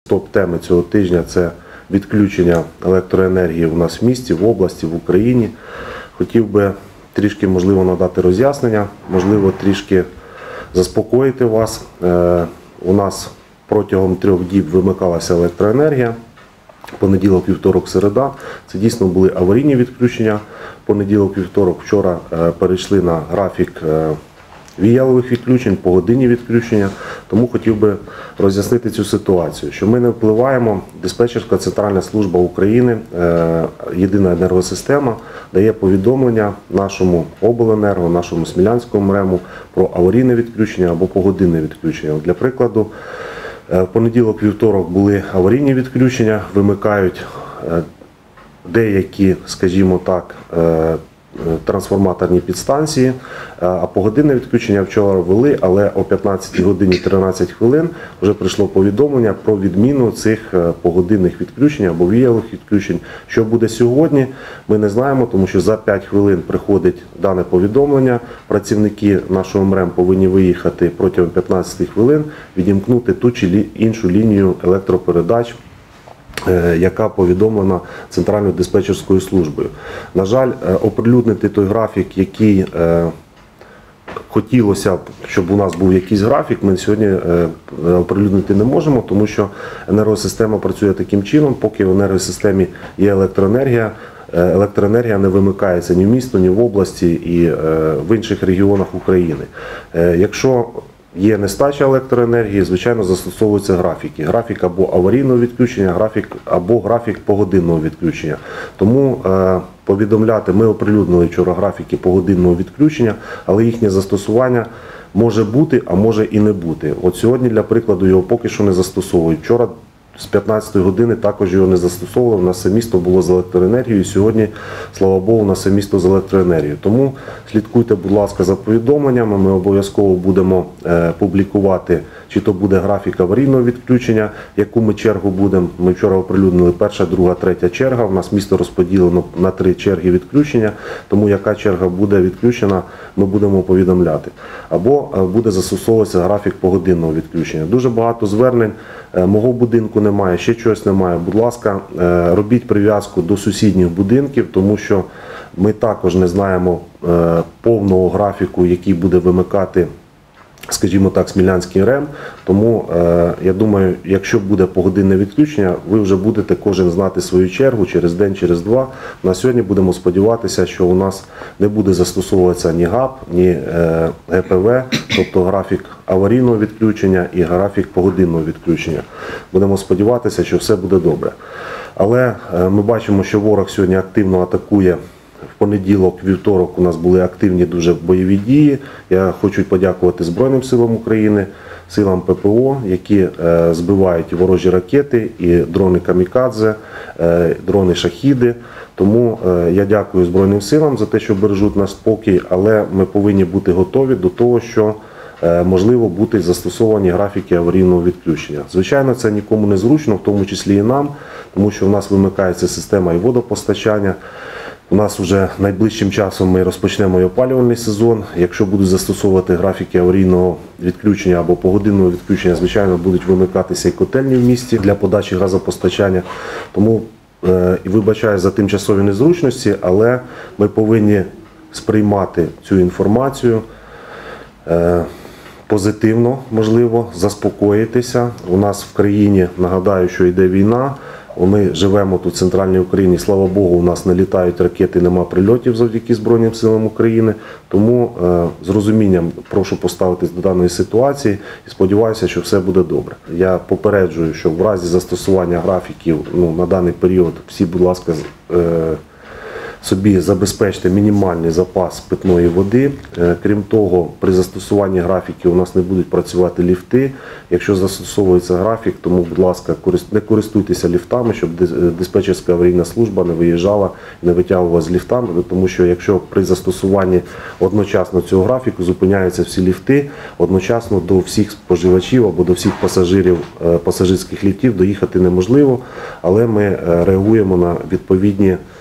топ-теми цього тижня – це відключення електроенергії у нас в місті, в області, в Україні. Хотів би трішки, можливо, надати роз'яснення, можливо, трішки заспокоїти вас. У нас протягом 3 діб вимикалася електроенергія. Понеділок, вівторок, середа. Це дійсно були аварійні відключення. Понеділок, вівторок, вчора перейшли на графік віялових відключень, погодинні відключення. Тому хотів би роз'яснити цю ситуацію, що ми не впливаємо, диспетчерська центральна служба України, єдина енергосистема, дає повідомлення нашому обленерго, нашому Смілянському МРЕМу про аварійне відключення або погодинне відключення. Для прикладу, в понеділок, вівторок були аварійні відключення, вимикають деякі, скажімо так, трансформаторні підстанції, а погодинне відключення вчора ввели, але о 15 годині 13 хвилин вже прийшло повідомлення про відміну цих погодинних відключень або віялових відключень. Що буде сьогодні, ми не знаємо, тому що за 5 хвилин приходить дане повідомлення. Працівники нашого МРЕМ повинні виїхати протягом 15 хвилин, відімкнути ту чи іншу лінію електропередач, яка повідомлена Центральною диспетчерською службою. На жаль, оприлюднити той графік, який хотілося б, щоб у нас був якийсь графік, ми сьогодні оприлюднити не можемо, тому що енергосистема працює таким чином, поки в енергосистемі є електроенергія не вимикається ні в місто, ні в області і в інших регіонах України. Якщо є нестача електроенергії, звичайно, застосовуються графіки. Графік або аварійного відключення, або графік погодинного відключення. Тому повідомляти, ми оприлюднили вчора графіки погодинного відключення, але їхнє застосування може бути, а може і не бути. От сьогодні, для прикладу, його поки що не застосовують. Вчора з 15 години також його не застосовували, у нас все місто було з електроенергією, сьогодні, слава Богу, у нас все місто з електроенергією. Тому слідкуйте, будь ласка, за повідомленнями, ми обов'язково будемо публікувати, чи то буде графік аварійного відключення, яку ми чергу будемо. Ми вчора оприлюднили 1, 2, 3 черга, у нас місто розподілено на 3 черги відключення, тому яка черга буде відключена, ми будемо повідомляти. Або буде застосовуватися графік погодинного відключення. Дуже багато звернень, мого будинку немає, ще чогось немає. Будь ласка, робіть прив'язку до сусідніх будинків, тому що ми також не знаємо повного графіку, який буде вимикати, скажімо так, Смілянський РЕМ. Тому, я думаю, якщо буде погодинне відключення, ви вже будете кожен знати свою чергу через день, через два. На сьогодні будемо сподіватися, що у нас не буде застосовуватися ні ГАП, ні ГПВ, тобто графік аварійного відключення і графік погодинного відключення. Будемо сподіватися, що все буде добре. Але ми бачимо, що ворог сьогодні активно атакує. В понеділок, вівторок у нас були активні дуже бойові дії. Я хочу подякувати Збройним силам України, силам ППО, які збивають ворожі ракети і дрони камікадзе, дрони шахіди. Тому я дякую Збройним силам за те, що бережуть наш спокій, але ми повинні бути готові до того, що можливо будуть застосовані графіки аварійного відключення. Звичайно, це нікому не зручно, в тому числі і нам, тому що в нас вимикається система і водопостачання. У нас вже найближчим часом ми розпочнемо і опалювальний сезон. Якщо будуть застосовувати графіки аварійного відключення або погодинного відключення, звичайно, будуть вимикатися і котельні в місті для подачі газопостачання. Тому вибачаю за тимчасові незручності, але ми повинні сприймати цю інформацію позитивно, можливо, заспокоїтися. У нас в країні, нагадаю, що йде війна. Ми живемо тут в центральній Україні, слава Богу, у нас не літають ракети, нема прильотів завдяки Збройним силам України. Тому з розумінням прошу поставитись до даної ситуації і сподіваюся, що все буде добре. Я попереджую, що в разі застосування графіків на даний період всі, будь ласка, собі забезпечте мінімальний запас питної води. Крім того, при застосуванні графіків у нас не будуть працювати ліфти. Якщо застосовується графік, тому, будь ласка, не користуйтеся ліфтами, щоб диспетчерська аварійна служба не виїжджала і не витягувала з ліфтами, тому що якщо при застосуванні одночасно цього графіку зупиняються всі ліфти, одночасно до всіх споживачів або до всіх пасажирів пасажирських ліфтів доїхати неможливо, але ми реагуємо на відповідні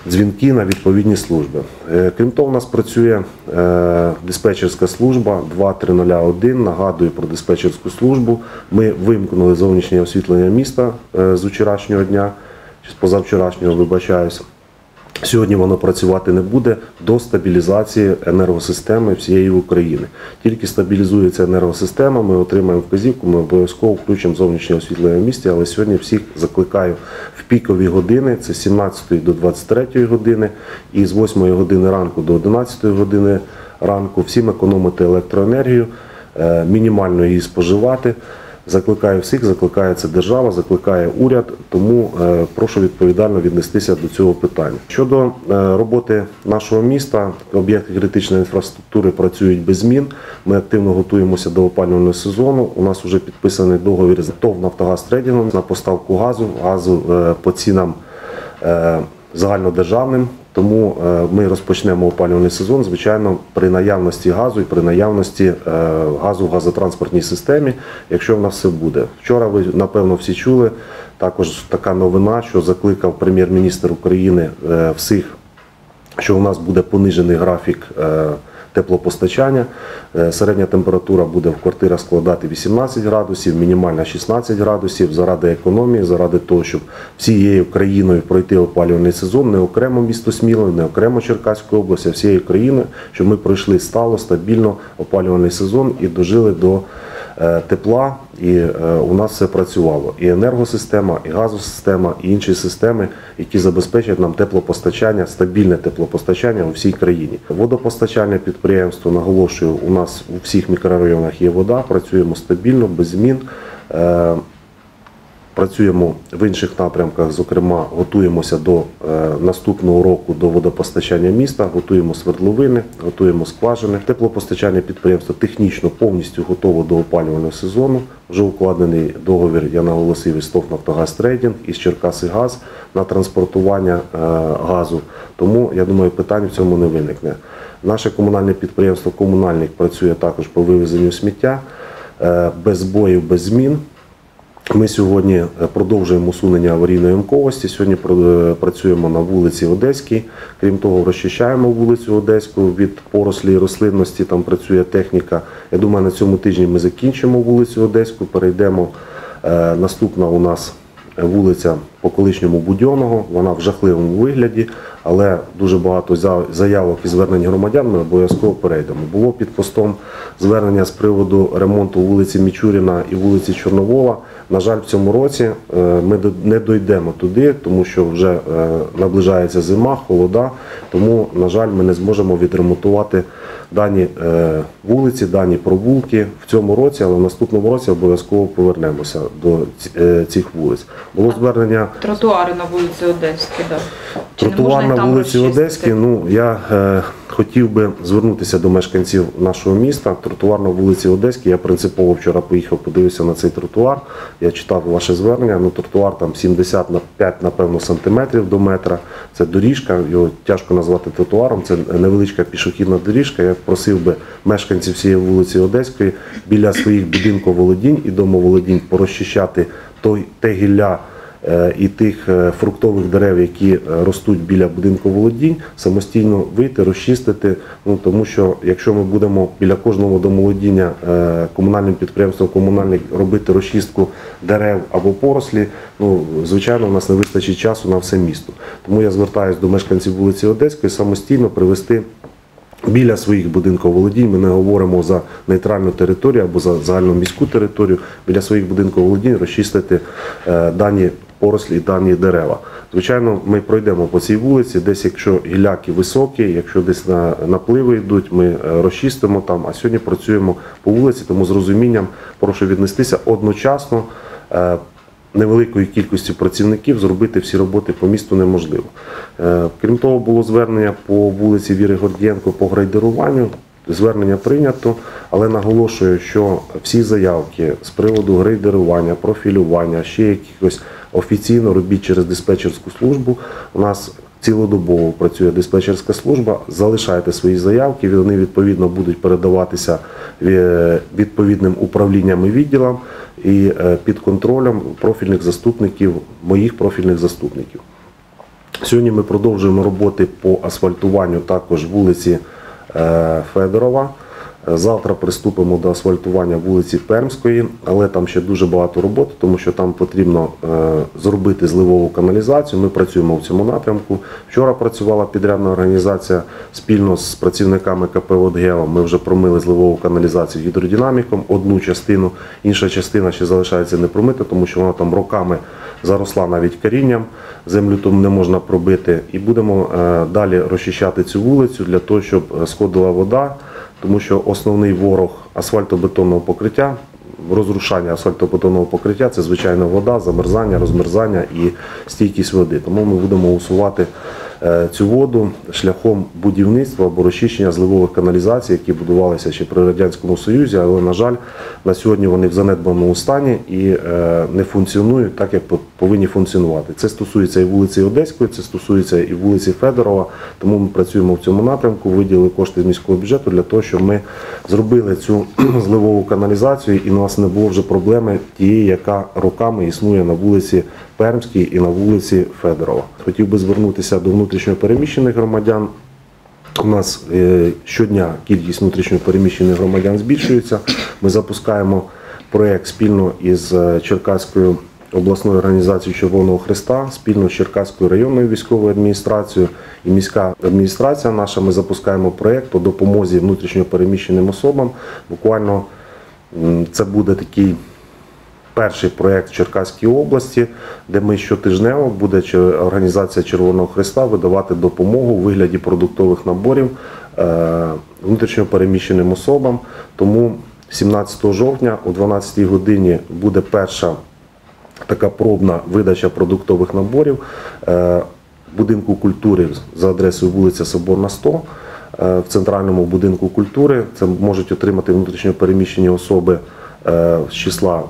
дзвінки на відповідні служби. Крім того, у нас працює диспетчерська служба 2301. Нагадую про диспетчерську службу. Ми вимкнули зовнішнє освітлення міста з вчорашнього дня, чи з позавчорашнього, вибачаюсь. Сьогодні воно працювати не буде до стабілізації енергосистеми всієї України. Тільки стабілізується енергосистема, ми отримаємо вказівку, ми обов'язково включимо зовнішнє освітлення в місті, але сьогодні всіх закликаю в пікові години, це з 17 до 23 години і з 8 години ранку до 11 години ранку, всім економити електроенергію, мінімально її споживати. Закликаю всіх, закликає це держава, закликає уряд, тому прошу відповідально віднестися до цього питання. Щодо роботи нашого міста, об'єкти критичної інфраструктури працюють без змін. Ми активно готуємося до опалювального сезону. У нас вже підписаний договір з ТОВ «Нафтогаз Трейдингом» на поставку газу по цінам загальнодержавним. Тому ми розпочнемо опалювальний сезон, звичайно, при наявності газу і при наявності газу в газотранспортній системі, якщо в нас все буде. Вчора ви, напевно, всі чули, також така новина, що закликав прем'єр-міністр України всіх, що у нас буде понижений графік теплопостачання. Середня температура буде в квартирах складати 18 градусів, мінімальна 16 градусів. Заради економії, заради того, щоб всією країною пройти опалювальний сезон, не окремо місто Сміло, не окремо Черкаську область, а всією країною, щоб ми пройшли стало, стабільно опалювальний сезон і дожили до тепла, і у нас все працювало. І енергосистема, і газосистема, і інші системи, які забезпечують нам теплопостачання, стабільне теплопостачання у всій країні. Водопостачання підприємство, наголошую, у нас у всіх мікрорайонах є вода, працюємо стабільно, без змін. Працюємо в інших напрямках, зокрема, готуємося до наступного року до водопостачання міста, готуємо свердловини, готуємо скважини. Теплопостачання підприємства технічно повністю готово до опалювального сезону. Вже укладений договір, я наголосив, із ТОВ «Нафтогаз Трейдинг», із «Черкасигаз» на транспортування газу. Тому, я думаю, питань в цьому не виникне. Наше комунальне підприємство «Комунальник» працює також по вивезенню сміття, без збоїв, без змін. Ми сьогодні продовжуємо усунення аварійної ямковості. Сьогодні працюємо на вулиці Одеській. Крім того, розчищаємо вулицю Одеську від порослі і рослинності. Там працює техніка. Я думаю, на цьому тижні ми закінчимо вулицю Одеську. Перейдемо. Наступна у нас вулиця по колишньому Будьонного. Вона в жахливому вигляді, але дуже багато заявок і звернень громадян ми обов'язково перейдемо. Було під постом звернення з приводу ремонту вулиці Мічуріна і вулиці Чорновола. На жаль, в цьому році ми не дійдемо туди, тому що вже наближається зима, холода, тому, на жаль, ми не зможемо відремонтувати дані вулиці, дані провулки в цьому році, але в наступному році обов'язково повернемося до цих вулиць. Було звернення... Тротуари на вулиці Одеській, так. Тротуар на вулиці Одеській, я хотів би звернутися до мешканців нашого міста. Тротуар на вулиці Одеській, я принципово вчора поїхав, подивився на цей тротуар, я читав ваше звернення, тротуар там 75, напевно, сантиметрів до метра, це доріжка, його тяжко назвати тротуаром, це невеличка пішохідна доріжка. Я просив би мешканців всієї вулиці Одеської біля своїх будинковолодінь і домоволодінь порозчищати те гілля і тих фруктових дерев, які ростуть біля будинковолодінь, самостійно вийти, розчистити, тому що якщо ми будемо біля кожного домоволодіння комунальним підприємством «Комунальник» робити розчистку дерев або порослі, звичайно, у нас не вистачить часу на все місто. Тому я звертаюся до мешканців вулиці Одеської самостійно привести біля своїх будинковолодінь, ми не говоримо за нейтральну територію або за загальноміську територію, біля своїх будинковолодінь розчистити дані порослі і дані дерева. Звичайно, ми пройдемо по цій вулиці, десь якщо гілляки високі, якщо десь напливи йдуть, ми розчистимо там, а сьогодні працюємо по вулиці, тому з розумінням прошу віднестися одночасно. Невеликої кількості працівників зробити всі роботи по місту неможливо. Крім того, було звернення по вулиці Віри Гордієнко по грейдеруванню. Звернення прийнято, але наголошую, що всі заявки з приводу грейдерування, профілювання, ще якихось офіційно робіть через диспетчерську службу. У нас цілодобово працює диспетчерська служба, залишайте свої заявки, вони відповідно будуть передаватися відповідним управлінням і відділам і під контролем профільних заступників, моїх профільних заступників. Сьогодні ми продовжуємо роботи по асфальтуванню також вулиці Федорова. Завтра приступимо до асфальтування вулиці Пермської, але там ще дуже багато роботи, тому що там потрібно зробити зливову каналізацію. Ми працюємо в цьому напрямку. Вчора працювала підрядна організація спільно з працівниками КП «Водгео». Ми вже промили зливову каналізацію гідродинаміком, одну частину, інша частина ще залишається не промита, тому що вона там роками заросла навіть корінням, землю там не можна пробити. І будемо далі розчищати цю вулицю для того, щоб сходила вода, тому що основний ворог асфальтобетонного покриття, розрушання асфальтобетонного покриття – це звичайно вода, замерзання, розмерзання і стійкість води. Тому ми будемо усувати цю воду шляхом будівництва або розчищення зливових каналізацій, які будувалися ще при Радянському Союзі, але, на жаль, на сьогодні вони в занедбаному стані і не функціонують так, як повинні функціонувати. Це стосується і вулиці Одеської, це стосується і вулиці Федорова, тому ми працюємо в цьому напрямку, виділили кошти з міського бюджету для того, щоб ми зробили цю зливову каналізацію і у нас не було вже проблеми тієї, яка роками існує на вулиці Пермській і на вулиці Федорова. Хотів би звернутися до внутрішньо переміщених громадян. У нас щодня кількість внутрішньо переміщених громадян збільшується. Ми запускаємо проєкт спільно із Черкаською обласною організацією Червоного Хреста, спільно з Черкаською районною військовою адміністрацією і міська адміністрація наша. Ми запускаємо проєкт по допомозі внутрішньо переміщеним особам. Буквально це буде такий перший проєкт в Черкаській області, де ми щотижнево буде організація Червоного Хреста видавати допомогу у вигляді продуктових наборів внутрішньо переміщеним особам. Тому 17 жовтня о 12 годині буде перша така пробна видача продуктових наборів в будинку культури за адресою вулиця Соборна, 100. В центральному будинку культури це можуть отримати внутрішньо переміщені особи з числа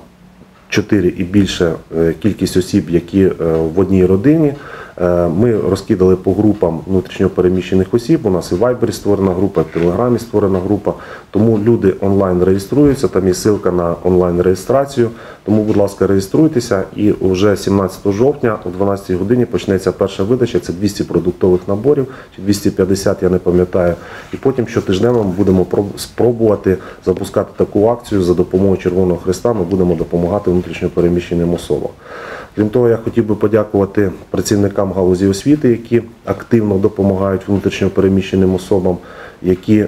4 і більше кількість осіб, які в одній родині. Ми розкидали по групам внутрішньо переміщених осіб. У нас і в Вайбері створена група, і в Телеграмі створена група. Тому люди онлайн реєструються, там є ссылка на онлайн реєстрацію. Тому, будь ласка, реєструйтеся і вже 17 жовтня о 12 годині почнеться перша видача. Це 200 продуктових наборів, чи 250, я не пам'ятаю. І потім щотижнево ми будемо спробувати запускати таку акцію за допомогою Червоного Хреста. Ми будемо допомагати внутрішньо переміщеним особам. Крім того, я хотів би подякувати працівникам галузі освіти, які активно допомагають внутрішньо переміщеним особам, які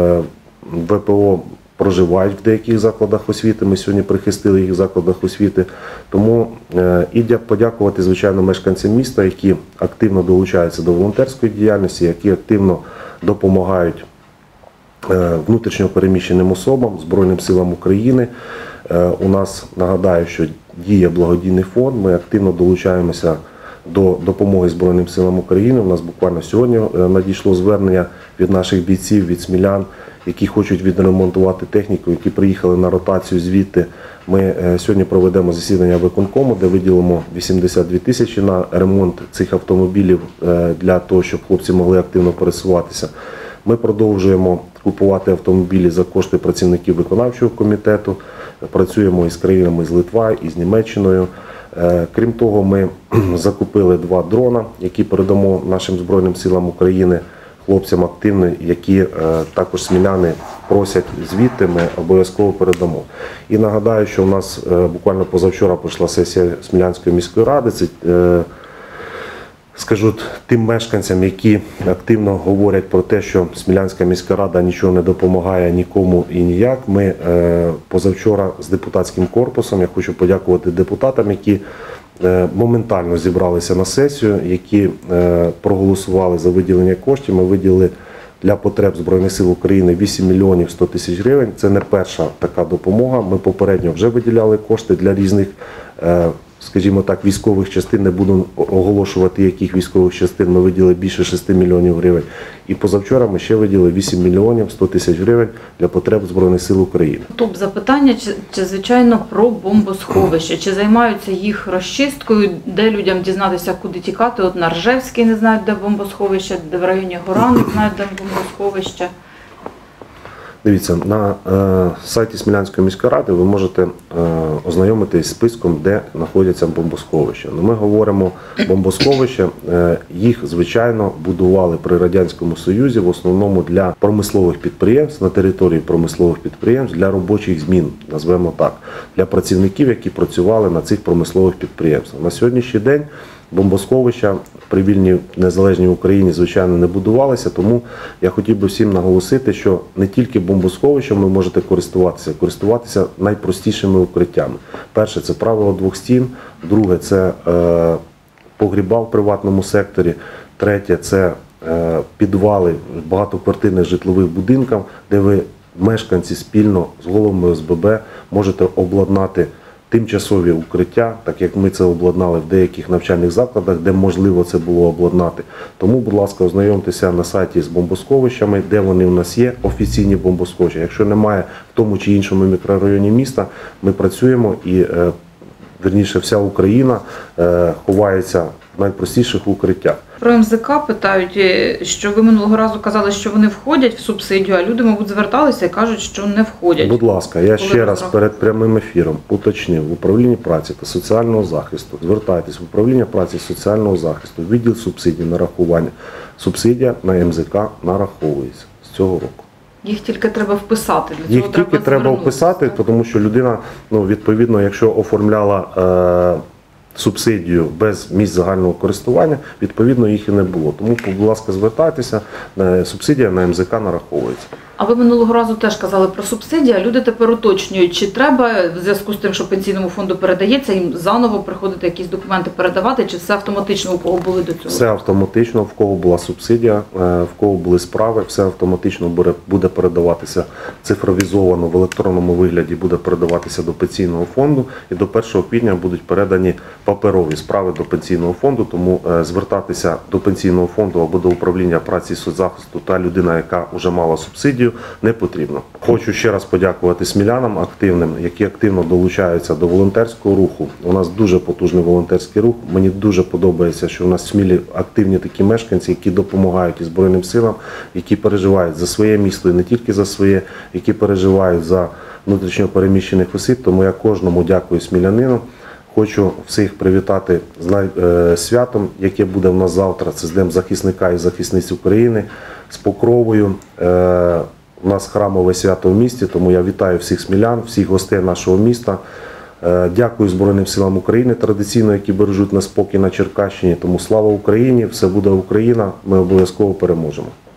ВПО проживають в деяких закладах освіти. Ми сьогодні прихистили їх в закладах освіти. Тому і подякувати, звичайно, мешканцям міста, які активно долучаються до волонтерської діяльності, які активно допомагають внутрішньо переміщеним особам, Збройним силам України. У нас, нагадаю, що діє благодійний фонд, ми активно долучаємося до допомоги Збройним силам України. У нас буквально сьогодні надійшло звернення від наших бійців, від смілян, які хочуть відремонтувати техніку, які приїхали на ротацію звідти. Ми сьогодні проведемо засідання виконкому, де виділимо 82 тисячі на ремонт цих автомобілів для того, щоб хлопці могли активно пересуватися. Ми продовжуємо купувати автомобілі за кошти працівників виконавчого комітету. Працюємо із країнами з Литва, і з Німеччиною. Крім того, ми закупили 2 дрона, які передамо нашим Збройним силам України, хлопцям активним, які також сміляни просять звідти, ми обов'язково передамо. І нагадаю, що у нас буквально позавчора пройшла сесія Смілянської міської ради. Це, скажу тим мешканцям, які активно говорять про те, що Смілянська міська рада нічого не допомагає нікому і ніяк. Ми позавчора з депутатським корпусом, я хочу подякувати депутатам, які моментально зібралися на сесію, які проголосували за виділення коштів. Ми виділили для потреб Збройних сил України 8 мільйонів 100 тисяч гривень. Це не перша така допомога. Ми попередньо вже виділяли кошти для різних, скажімо так, військових частин. Не буду оголошувати, яких військових частин. Ми виділили більше 6 мільйонів гривень. І позавчора ми ще виділили 8 мільйонів 100 тисяч гривень для потреб Збройних сил України. Топ запитання, чи звичайно про бомбосховище, чи займаються їх розчисткою, де людям дізнатися, куди тікати. От на Ржевській не знають, де бомбосховище, де в районі Гора не знають, де бомбосховище. Дивіться, на сайті Смілянської міської ради ви можете ознайомитись з списком, де знаходяться бомбосховища. Ну, ми говоримо бомбосховища, їх, звичайно, будували при Радянському Союзі в основному для промислових підприємств, на території промислових підприємств, для робочих змін, назвемо так, для працівників, які працювали на цих промислових підприємствах. На сьогоднішній день бомбосховища при вільній незалежній Україні, звичайно, не будувалися, тому я хотів би всім наголосити, що не тільки бомбосховищами ви можете користуватися найпростішими укриттями. Перше – це правило двох стін, друге – це погріба в приватному секторі, третє – це підвали багатоквартирних житлових будинків, де ви, мешканці, спільно з головами ОСББ можете обладнати тимчасові укриття, так як ми це обладнали в деяких навчальних закладах, де можливо це було обладнати. Тому, будь ласка, ознайомтеся на сайті з бомбосховищами, де вони у нас є, офіційні бомбосховища. Якщо немає в тому чи іншому мікрорайоні міста, ми працюємо і, вірніше, вся Україна ховається в найпростіших укриттях. Про МЗК питають, що ви минулого разу казали, що вони входять в субсидію, а люди, мабуть, зверталися і кажуть, що не входять. Будь ласка, я Коли ще раз розрахунок? перед прямим ефіром уточнив в управлінні праці та соціального захисту. Звертайтесь в управління праці і соціального захисту, відділ субсидій нарахування. Субсидія на МЗК нараховується з цього року. Їх тільки треба вписати. Для Їх цього тільки треба звернутися. вписати, тому що людина, відповідно, якщо оформляла субсидію без місць загального користування, відповідно їх і не було. Тому, будь ласка, звертайтеся, субсидія на МЗК нараховується. А ви минулого разу теж казали про субсидії, а люди тепер уточнюють, чи треба в зв'язку з тим, що пенсійному фонду передається, їм заново приходити якісь документи передавати, чи все автоматично, у кого були до цього? Все автоматично, в кого була субсидія, в кого були справи, все автоматично буде передаватися цифровізовано в електронному вигляді, буде передаватися до пенсійного фонду, і до 1 квітня будуть передані паперові справи до пенсійного фонду, тому звертатися до пенсійного фонду або до управління праці і соцзахисту та людина, яка вже мала субсидію, не потрібно. Хочу ще раз подякувати смілянам активним, які активно долучаються до волонтерського руху. У нас дуже потужний волонтерський рух. Мені дуже подобається, що у нас в Смілі активні такі мешканці, які допомагають і Збройним силам, які переживають за своє місто і не тільки за своє, які переживають за внутрішньо переміщених осіб. Тому я кожному дякую смілянину. Хочу всіх привітати з святом, яке буде в нас завтра. Це з Днем захисника і захисниць України, з Покровою. У нас храмове свято в місті, тому я вітаю всіх смілян, всіх гостей нашого міста. Дякую Збройним силам України традиційно, які бережуть нас спокій на Черкащині. Тому слава Україні, все буде Україна, ми обов'язково переможемо.